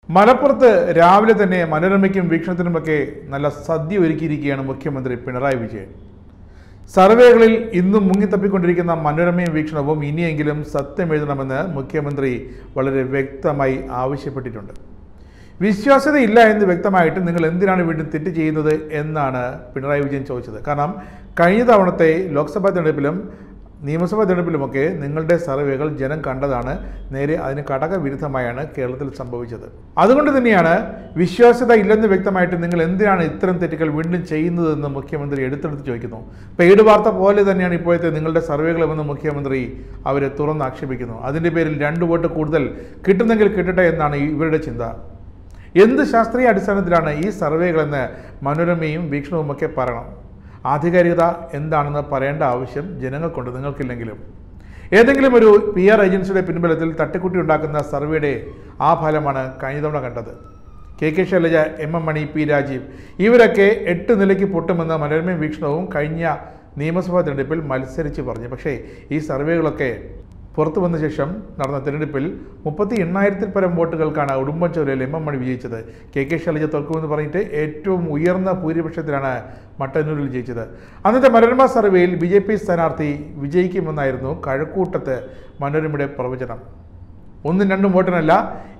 മലപ്പുറത്ത് രാവിലെ തന്നെ മനോരമയ്ക്കും വീക്ഷണത്തിനുമൊക്കെ നല്ല സദ്യ ഒരുക്കിയിരിക്കുകയാണ് മുഖ്യമന്ത്രി പിണറായി വിജയൻ. സർവേകളിൽ ഇന്നും മുങ്ങിത്തപ്പിക്കൊണ്ടിരിക്കുന്ന മനോരമയും വീക്ഷണവും ഇനിയെങ്കിലും സത്യം എഴുതണമെന്ന് മുഖ്യമന്ത്രി വളരെ വ്യക്തമായി ആവശ്യപ്പെട്ടിട്ടുണ്ട്. വിശ്വാസ്യതയില്ല എന്ന് വ്യക്തമായിട്ട് നിങ്ങൾ എന്തിനാണ് വീണ്ടും തെറ്റ് ചെയ്യുന്നത് എന്നാണ് പിണറായി വിജയൻ ചോദിച്ചത്. കാരണം കഴിഞ്ഞ തവണത്തെ ലോക്സഭാ തെരഞ്ഞെടുപ്പിലും നിയമസഭാ തെരഞ്ഞെടുപ്പിലുമൊക്കെ നിങ്ങളുടെ സർവേകൾ ജനം കണ്ടതാണ്. നേരെ അതിന് ഘടകവിരുദ്ധമായാണ് കേരളത്തിൽ സംഭവിച്ചത്. അതുകൊണ്ട് തന്നെയാണ് വിശ്വാസ്യത ഇല്ലെന്ന് വ്യക്തമായിട്ട് നിങ്ങൾ എന്തിനാണ് ഇത്തരം തെറ്റുകൾ വീണ്ടും ചെയ്യുന്നതെന്ന് മുഖ്യമന്ത്രി എടുത്തെടുത്ത് ചോദിക്കുന്നു. പെയ്ഡ് വാർത്ത പോലെ തന്നെയാണ് ഇപ്പോഴത്തെ നിങ്ങളുടെ സർവേകളുമെന്ന് മുഖ്യമന്ത്രി അവരെ തുറന്ന് ആക്ഷേപിക്കുന്നു. അതിൻ്റെ പേരിൽ 2 വോട്ട് കൂടുതൽ കിട്ടുന്നെങ്കിൽ കിട്ടട്ടെ എന്നാണ് ഇവരുടെ ചിന്ത. എന്ത് ശാസ്ത്രീയ അടിസ്ഥാനത്തിലാണ് ഈ സർവേകളെന്ന് മനോരമയും വീക്ഷണവുമൊക്കെ പറയണം. ആധികാരികത എന്താണെന്ന് പറയേണ്ട ആവശ്യം ജനങ്ങൾക്കുണ്ട്, നിങ്ങൾക്കില്ലെങ്കിലും. ഏതെങ്കിലും ഒരു PR ഏജൻസിയുടെ പിൻബലത്തിൽ തട്ടിക്കുട്ടി ഉണ്ടാക്കുന്ന സർവേയുടെ ആ ഫലമാണ് കഴിഞ്ഞ തവണ കണ്ടത്. KK ശൈലജ, MM മണി, P രാജീവ് ഇവരൊക്കെ 8 നിലയ്ക്ക് പൊട്ടുമെന്ന് മനോരമയും വീക്ഷണവും കഴിഞ്ഞ നിയമസഭാ തെരഞ്ഞെടുപ്പിൽ മത്സരിച്ച് പറഞ്ഞു. പക്ഷേ ഈ സർവേകളൊക്കെ പുറത്തു വന്ന ശേഷം നടന്ന തെരഞ്ഞെടുപ്പിൽ 38,000-ൽ പരം വോട്ടുകൾക്കാണ് ഉടുമ്പൻചോലയിൽ MM മണി വിജയിച്ചത്. KK ശൈലജ തോൽക്കുമെന്ന് പറഞ്ഞിട്ട് ഏറ്റവും ഉയർന്ന ഭൂരിപക്ഷത്തിലാണ് മട്ടന്നൂരിൽ ജയിച്ചത്. അന്നത്തെ മനോരമ സർവേയിൽ BJP സ്ഥാനാർത്ഥി വിജയിക്കുമെന്നായിരുന്നു കഴക്കൂട്ടത്ത് മനോരമയുടെ പ്രവചനം. 1-2 വോട്ടിനല്ല,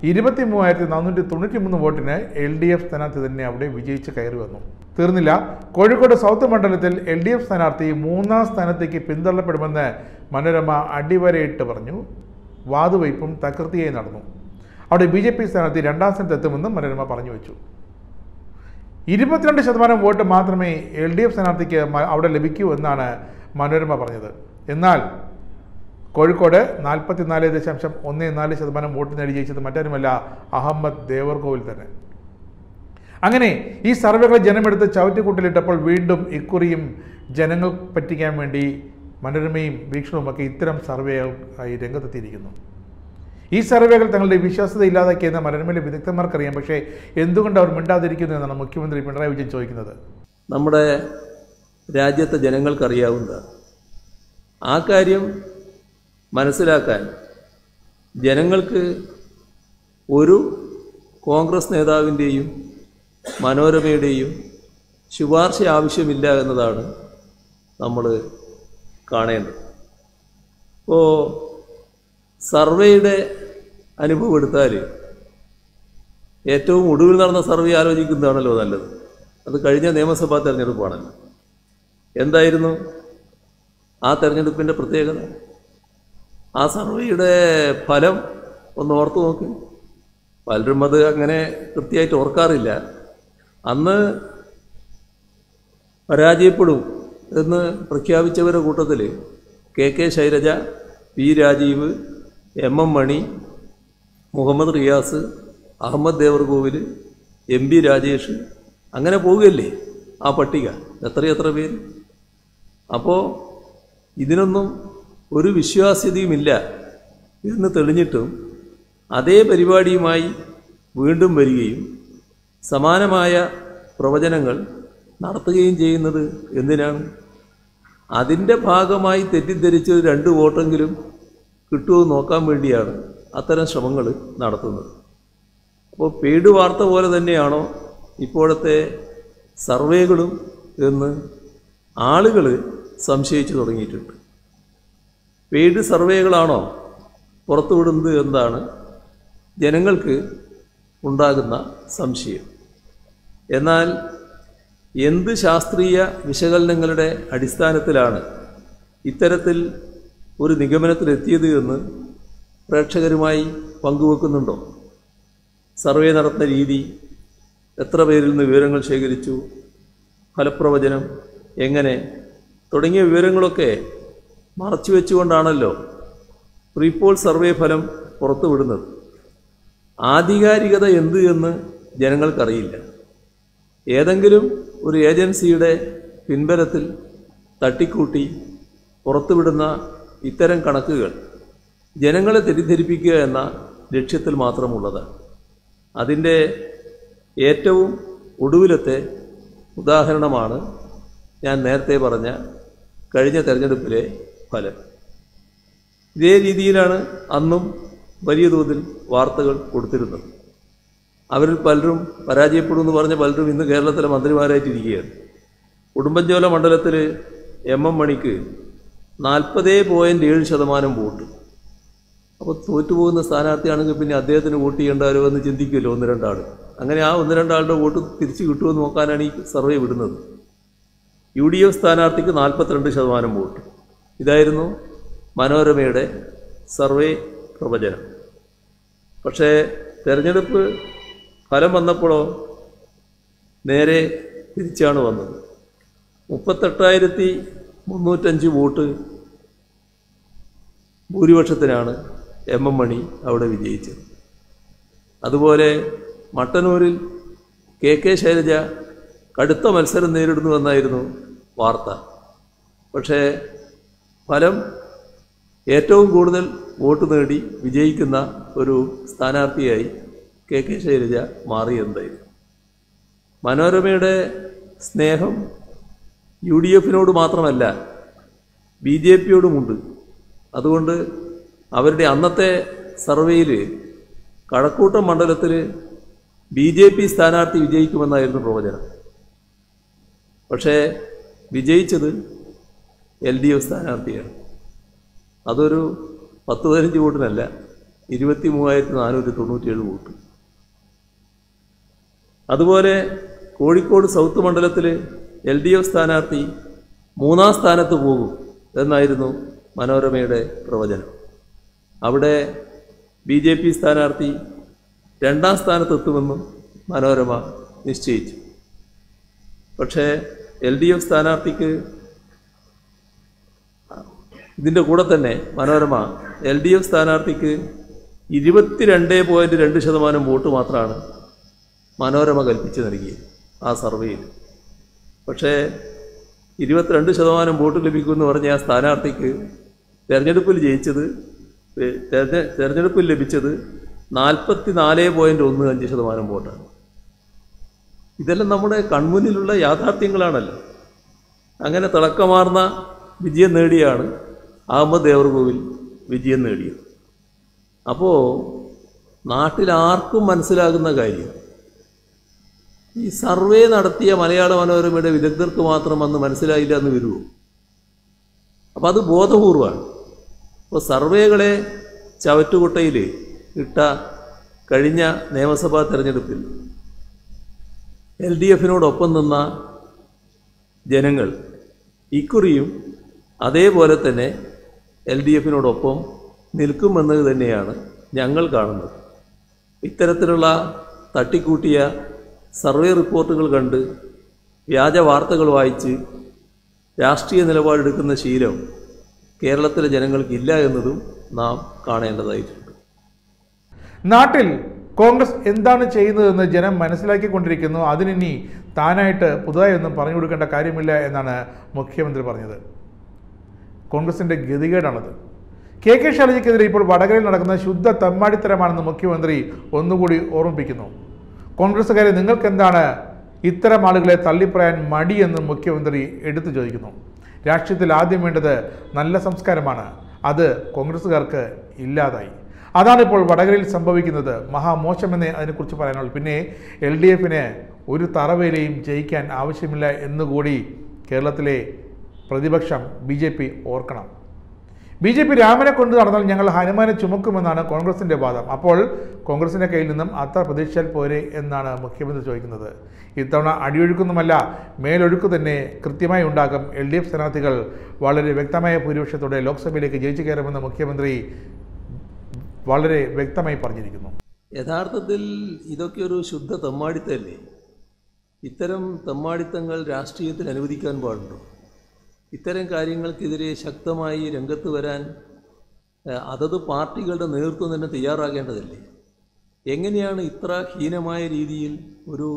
23,493 വോട്ടിന് LDF സ്ഥാനാർത്ഥി തന്നെ അവിടെ വിജയിച്ച് കയറി വന്നു. തീർന്നില്ല, കോഴിക്കോട് സൗത്ത് മണ്ഡലത്തിൽ LDF സ്ഥാനാർത്ഥി 3ാം സ്ഥാനത്തേക്ക് പിന്തള്ളപ്പെടുമെന്ന് മനോരമ അടിവരയിട്ട് പറഞ്ഞു. വാതുവയ്പും തകൃതിയായി നടന്നു. അവിടെ BJP സ്ഥാനാർത്ഥി 2ാം സ്ഥാനത്തെത്തുമെന്നും മനോരമ പറഞ്ഞു വെച്ചു. 22% വോട്ട് മാത്രമേ LDF സ്ഥാനാർത്ഥിക്ക് അവിടെ ലഭിക്കൂ എന്നാണ് മനോരമ പറഞ്ഞത്. എന്നാൽ കോഴിക്കോട് 44.14% വോട്ട് നേടി ജയിച്ചത് മറ്റാരുമല്ല, അഹമ്മദ് ദേവർകോവിൽ തന്നെ. അങ്ങനെ ഈ സർവേകൾ ജനമെടുത്ത് ചവറ്റുകൂട്ടിലിട്ടപ്പോൾ വീണ്ടും ഇക്കുറിയും ജനങ്ങൾ പറ്റിക്കാൻ വേണ്ടി മനോരമയും വീക്ഷണവുമൊക്കെ ഇത്തരം സർവേകളായി രംഗത്തെത്തിയിരിക്കുന്നു. ഈ സർവേകൾ തങ്ങളുടെ വിശ്വാസ്യത ഇല്ലാതാക്കിയെന്ന് മനോരമയിലെ വിദഗ്ധന്മാർക്കറിയാം. പക്ഷേ എന്തുകൊണ്ട് അവർ മിണ്ടാതിരിക്കുന്നു എന്നാണ് മുഖ്യമന്ത്രി പിണറായി വിജയൻ ചോദിക്കുന്നത്. നമ്മുടെ രാജ്യത്തെ ജനങ്ങൾക്കറിയാവുന്നതാണ്. ആ കാര്യം മനസ്സിലാക്കാൻ ജനങ്ങൾക്ക് ഒരു കോൺഗ്രസ് നേതാവിൻ്റെയും മനോരമയുടെയും ശുപാർശ ആവശ്യമില്ല എന്നതാണ് നമ്മൾ കാണേണ്ടത്. ഇപ്പോൾ സർവേയുടെ അനുഭവം എടുത്താൽ ഏറ്റവും ഒടുവിൽ നടന്ന സർവേ ആലോചിക്കുന്നതാണല്ലോ നല്ലത്. അത് കഴിഞ്ഞ നിയമസഭാ തെരഞ്ഞെടുപ്പാണല്ലോ. എന്തായിരുന്നു ആ തെരഞ്ഞെടുപ്പിൻ്റെ പ്രത്യേകത? ആ സർവേയുടെ ഫലം ഒന്ന് ഓർത്തു നോക്കി. പലരും അത് അങ്ങനെ കൃത്യമായിട്ട് ഓർക്കാറില്ല. അന്ന് പരാജയപ്പെടും എന്ന് പ്രഖ്യാപിച്ചവരുടെ കൂട്ടത്തിൽ KK Shailaja, P Rajeev, MM മണി, മുഹമ്മദ് റിയാസ്, അഹമ്മദ് ദേവർകോവിൽ, MP രാജേഷ്, അങ്ങനെ പോവുകയല്ലേ ആ പട്ടിക, എത്ര പേര്. അപ്പോൾ ഇതിനൊന്നും ഒരു വിശ്വാസ്യതയുമില്ല എന്ന് തെളിഞ്ഞിട്ടും അതേ പരിപാടിയുമായി വീണ്ടും വരികയും സമാനമായ പ്രവചനങ്ങൾ നടത്തുകയും ചെയ്യുന്നത് എന്തിനാണ്? അതിൻ്റെ ഭാഗമായി തെറ്റിദ്ധരിച്ച് 2 വോട്ടെങ്കിലും കിട്ടുമോ നോക്കാൻ വേണ്ടിയാണ് അത്തരം ശ്രമങ്ങൾ നടത്തുന്നത്. അപ്പോൾ പെയ്ഡ് വാർത്ത പോലെ തന്നെയാണോ ഇപ്പോഴത്തെ സർവേകളും എന്ന് ആളുകൾ സംശയിച്ചു തുടങ്ങിയിട്ടുണ്ട്. പെയ്ഡ് സർവേകളാണോ പുറത്തുവിടുന്നത് എന്നാണ് ജനങ്ങൾക്ക് ഉണ്ടാകുന്ന സംശയം. എന്നാൽ എന്ത് ശാസ്ത്രീയ വിശകലനങ്ങളുടെ അടിസ്ഥാനത്തിലാണ് ഇത്തരത്തിൽ ഒരു നിഗമനത്തിലെത്തിയത് എന്ന് പ്രേക്ഷകരുമായി പങ്കുവെക്കുന്നുണ്ടോ? സർവേ നടത്തുന്ന രീതി, എത്ര പേരിൽ നിന്ന് വിവരങ്ങൾ ശേഖരിച്ചു, ഫലപ്രവചനം എങ്ങനെ തുടങ്ങിയ വിവരങ്ങളൊക്കെ മറച്ചു വെച്ചുകൊണ്ടാണല്ലോ പ്രീപോൾ സർവേ ഫലം പുറത്തുവിടുന്നത്. ആധികാരികത എന്ത് എന്ന് ജനങ്ങൾക്കറിയില്ല. ഏതെങ്കിലും ഒരു ഏജൻസിയുടെ പിൻബലത്തിൽ തട്ടിക്കൂട്ടി പുറത്തുവിടുന്ന ഇത്തരം കണക്കുകൾ ജനങ്ങളെ തെറ്റിദ്ധരിപ്പിക്കുക എന്ന ലക്ഷ്യത്തിൽ മാത്രമുള്ളതാണ്. അതിൻ്റെ ഏറ്റവും ഒടുവിലത്തെ ഉദാഹരണമാണ് ഞാൻ നേരത്തെ പറഞ്ഞ കഴിഞ്ഞ തെരഞ്ഞെടുപ്പിലെ ഫലം. ഇതേ രീതിയിലാണ് അന്നും വലിയ തോതിൽ വാർത്തകൾ കൊടുത്തിരുന്നത്. അവരിൽ പലരും പരാജയപ്പെടുമെന്ന് പറഞ്ഞ പലരും ഇന്ന് കേരളത്തിലെ മന്ത്രിമാരായിട്ടിരിക്കുകയാണ്. ഉടുമ്പൻചോല മണ്ഡലത്തിൽ എം മണിക്ക് 40.7% വോട്ട്. അപ്പോൾ തോറ്റുപോകുന്ന സ്ഥാനാർത്ഥിയാണെങ്കിൽ പിന്നെ അദ്ദേഹത്തിന് വോട്ട് ചെയ്യേണ്ടാലോ എന്ന് ചിന്തിക്കുമല്ലോ ഒന്ന് രണ്ടാൾ. അങ്ങനെ ആ ഒന്ന് രണ്ടാളുടെ വോട്ട് തിരിച്ചു കിട്ടുമെന്ന് നോക്കാനാണ് ഈ സർവേ വിടുന്നത്. UDF സ്ഥാനാർത്ഥിക്ക് 42% വോട്ട്. ഇതായിരുന്നു മനോരമയുടെ സർവേ പ്രവചനം. പക്ഷേ തെരഞ്ഞെടുപ്പ് ഫലം വന്നപ്പോഴോ നേരെ തിരിച്ചാണ് വന്നത്. 38,305 വോട്ട് ഭൂരിപക്ഷത്തിനാണ് എം മണി അവിടെ വിജയിച്ചത്. അതുപോലെ മട്ടന്നൂരിൽ KK ശൈലജ കടുത്ത മത്സരം നേരിടുന്നുവെന്നായിരുന്നു വാർത്ത. പക്ഷേ ഫലം ഏറ്റവും കൂടുതൽ വോട്ട് നേടി വിജയിക്കുന്ന ഒരു സ്ഥാനാർത്ഥിയായി KK ശൈലജ മാറിയെന്നായിരുന്നു. മനോരമയുടെ സ്നേഹം UDFനോട് മാത്രമല്ല BJPയോടുമുണ്ട്. അതുകൊണ്ട് അവരുടെ അന്നത്തെ സർവേയിൽ കഴക്കൂട്ടം മണ്ഡലത്തിൽ BJP സ്ഥാനാർത്ഥി വിജയിക്കുമെന്നായിരുന്നു പ്രവചനം. പക്ഷേ വിജയിച്ചത് LDF സ്ഥാനാർത്ഥിയാണ്. അതൊരു 10-15 വോട്ടിനല്ല, 23,497 വോട്ട്. അതുപോലെ കോഴിക്കോട് സൗത്ത് മണ്ഡലത്തിൽ LDF സ്ഥാനാർത്ഥി 3-ാം സ്ഥാനത്ത് പോകും എന്നായിരുന്നു മനോരമയുടെ പ്രവചനം. അവിടെ BJP സ്ഥാനാർത്ഥി 2-ാം സ്ഥാനത്തെത്തുമെന്നും മനോരമ നിശ്ചയിച്ചു. പക്ഷേ LDF സ്ഥാനാർത്ഥിക്ക് ഇതിൻ്റെ കൂടെ തന്നെ മനോരമ LDF സ്ഥാനാർത്ഥിക്ക് 22.2% വോട്ട് മാത്രമാണ് മനോരമ കൽപ്പിച്ച് നൽകിയത് ആ സർവേയിൽ. പക്ഷേ 22% വോട്ട് ലഭിക്കുമെന്ന് പറഞ്ഞ ആ സ്ഥാനാർത്ഥിക്ക് തെരഞ്ഞെടുപ്പിൽ ലഭിച്ചത് 44.15% വോട്ടാണ്. ഇതെല്ലാം നമ്മുടെ കൺമുന്നിലുള്ള യാഥാർത്ഥ്യങ്ങളാണല്ലോ. അങ്ങനെ തിളക്കമാർന്ന വിജയം നേടിയാണ് അഹമ്മദ് ദേവർകോവിൽ വിജയം നേടിയത്. അപ്പോൾ നാട്ടിലാർക്കും മനസ്സിലാകുന്ന കാര്യം, ഈ സർവേ നടത്തിയ മലയാള മനോരമയുടെ വിദഗ്ധർക്ക് മാത്രം അന്ന് മനസ്സിലായില്ല എന്ന് വരുമോ? അപ്പോൾ അത് ബോധപൂർവമാണ്. അപ്പോൾ സർവേകളെ ചവറ്റുകുട്ടയിൽ ഇട്ട കഴിഞ്ഞ നിയമസഭാ തെരഞ്ഞെടുപ്പിൽ LDFനോടൊപ്പം നിന്ന ജനങ്ങൾ ഇക്കുറിയും അതേപോലെ തന്നെ LDFനോടൊപ്പം നിൽക്കുമെന്നത് തന്നെയാണ് ഞങ്ങൾ കാണുന്നത്. ഇത്തരത്തിലുള്ള തട്ടിക്കൂട്ടിയ സർവേ റിപ്പോർട്ടുകൾ കണ്ട് വ്യാജ വാർത്തകൾ വായിച്ച് രാഷ്ട്രീയ നിലപാടെടുക്കുന്ന ശീലം കേരളത്തിലെ ജനങ്ങൾക്കില്ല എന്നതും നാം കാണേണ്ടതായിട്ടുണ്ട്. നാട്ടിൽ കോൺഗ്രസ് എന്താണ് ചെയ്യുന്നതെന്ന് ജനം മനസ്സിലാക്കിക്കൊണ്ടിരിക്കുന്നു. അതിനി താനായിട്ട് പുതുതായി ഒന്നും പറഞ്ഞു കൊടുക്കേണ്ട കാര്യമില്ല എന്നാണ് മുഖ്യമന്ത്രി പറഞ്ഞത്. കോൺഗ്രസിൻ്റെ ഗതികേടാണത്. KK ശൈലജയ്ക്കെതിരെ ഇപ്പോൾ വടകരയിൽ നടക്കുന്ന ശുദ്ധ തെമ്മാടിത്തരമാണെന്ന് മുഖ്യമന്ത്രി ഒന്നുകൂടി ഓർമ്മിപ്പിക്കുന്നു. കോൺഗ്രസ്സുകാരെ നിങ്ങൾക്കെന്താണ് ഇത്തരം ആളുകളെ തള്ളിപ്പറയാൻ മടിയെന്ന് മുഖ്യമന്ത്രി എടുത്തു ചോദിക്കുന്നു. രാഷ്ട്രീയത്തിൽ ആദ്യം വേണ്ടത് നല്ല സംസ്കാരമാണ്. അത് കോൺഗ്രസ്സുകാർക്ക് ഇല്ലാതായി. അതാണിപ്പോൾ വടകരയിൽ സംഭവിക്കുന്നത്. മഹാമോശമെന്നേ അതിനെക്കുറിച്ച് പറയാനുള്ളൂ. പിന്നെ LDFന് ഒരു തറവേലയും ജയിക്കാൻ ആവശ്യമില്ല എന്നുകൂടി കേരളത്തിലെ പ്രതിപക്ഷം BJP ഓർക്കണം. BJP രാമനെ കൊണ്ട് നടന്നാൽ ഞങ്ങൾ ഹനുമാനെ ചുമക്കുമെന്നാണ് കോൺഗ്രസിൻ്റെ വാദം. അപ്പോൾ കോൺഗ്രസിൻ്റെ കയ്യിൽ നിന്നും അത്ര പ്രതീക്ഷിച്ചാൽ പോരെ എന്നാണ് മുഖ്യമന്ത്രി ചോദിക്കുന്നത്. ഇത്തവണ അടിയൊഴുക്കൊന്നുമല്ല, മേലൊഴുക്ക് തന്നെ കൃത്യമായി ഉണ്ടാകും. LDF സ്ഥാനാർത്ഥികൾ വളരെ വ്യക്തമായ ഭൂരിപക്ഷത്തോടെ ലോക്സഭയിലേക്ക് ജയിച്ചു കയറുമെന്ന് മുഖ്യമന്ത്രി വളരെ വ്യക്തമായി പറഞ്ഞിരിക്കുന്നു. യഥാർത്ഥത്തിൽ ഇതൊക്കെ ഒരു ശുദ്ധ തെമ്മാടിത്തല്ലേ? ഇത്തരം തെമ്മാടിത്തങ്ങൾ രാഷ്ട്രീയത്തിൽ അനുവദിക്കാൻ പാടുണ്ടോ? ഇത്തരം കാര്യങ്ങൾക്കെതിരെ ശക്തമായി രംഗത്ത് വരാൻ അതത് പാർട്ടികളുടെ നേതൃത്വം തന്നെ തയ്യാറാകേണ്ടതല്ലേ? എങ്ങനെയാണ് ഇത്ര ഹീനമായ രീതിയിൽ ഒരു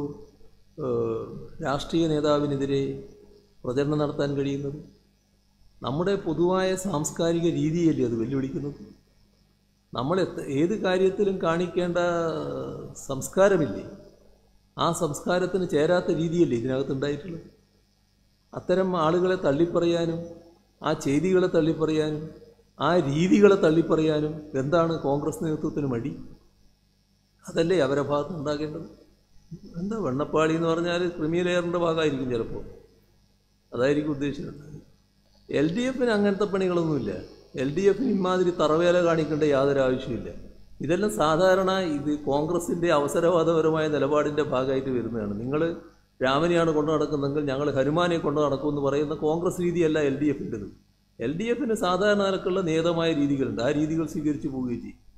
രാഷ്ട്രീയ നേതാവിനെതിരെ പ്രചരണം നടത്താൻ കഴിയുന്നത്? നമ്മുടെ പൊതുവായ സാംസ്കാരിക രീതിയല്ലേ അത് വെല്ലുവിളിക്കുന്നത്? നമ്മൾ ഏത് കാര്യത്തിലും കാണിക്കേണ്ട സംസ്കാരമില്ലേ? ആ സംസ്കാരത്തിന് ചേരാത്ത രീതിയല്ലേ ഇതിനകത്തുണ്ടായിട്ടുള്ളത്? അത്തരം ആളുകളെ തള്ളിപ്പറയാനും ആ ചെയ്തികളെ തള്ളിപ്പറയാനും ആ രീതികളെ തള്ളിപ്പറയാനും എന്താണ് കോൺഗ്രസ് നേതൃത്വത്തിന് മടി? അതല്ലേ അവരെ ഭാഗത്ത് ഉണ്ടാക്കേണ്ടത്. എന്താ വെണ്ണപ്പാളി എന്ന് പറഞ്ഞാൽ ക്രിമി ലെയറിൻ്റെ ഭാഗമായിരിക്കും ചിലപ്പോൾ, അതായിരിക്കും ഉദ്ദേശിച്ചിട്ടുള്ളത്. LDF അങ്ങനത്തെ പണികളൊന്നുമില്ല. LDF ഇമാതിരി തറവേല കാണിക്കേണ്ട യാതൊരു ആവശ്യമില്ല. ഇതെല്ലാം സാധാരണ ഇത് കോൺഗ്രസിൻ്റെ അവസരവാദപരമായ നിലപാടിൻ്റെ ഭാഗമായിട്ട് വരുന്നതാണ്. നിങ്ങൾ രാമനെയാണ് കൊണ്ടു നടക്കുന്നതെങ്കിൽ ഞങ്ങൾ ഹനുമാനെ കൊണ്ടു നടക്കുമെന്ന് പറയുന്ന കോൺഗ്രസ് രീതിയല്ല LDFൻ്റെത്. LDF സാധാരണ നിലക്കുള്ള നിയതമായ രീതികളുണ്ട്, ആ രീതികൾ സ്വീകരിച്ചു പോവുകയും ചെയ്യും.